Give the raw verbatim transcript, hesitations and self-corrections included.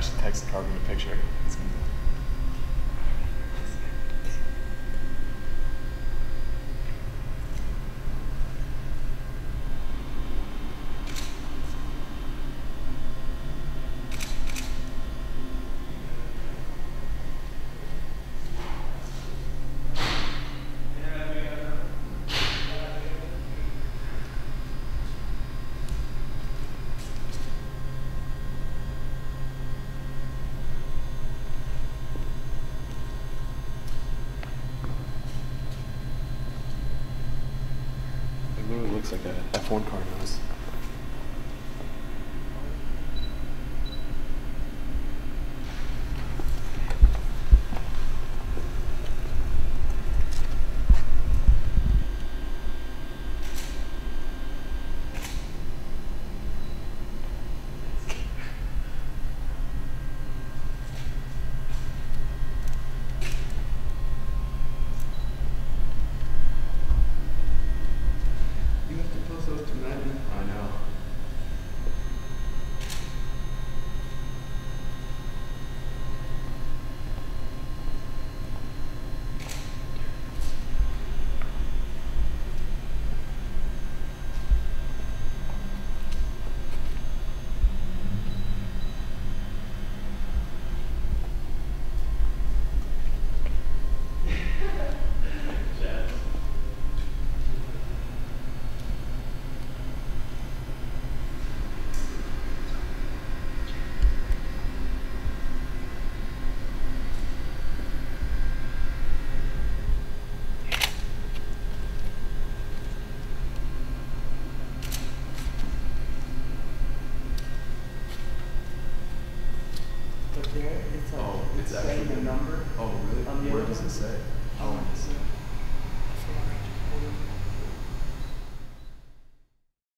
should text Carvin a picture. It's gonna... It literally looks like a F one car nose. You have to post those tonight. I know. But there, it's like Oh, it's saying actually the number. Oh, really? On the Where other does one. it say?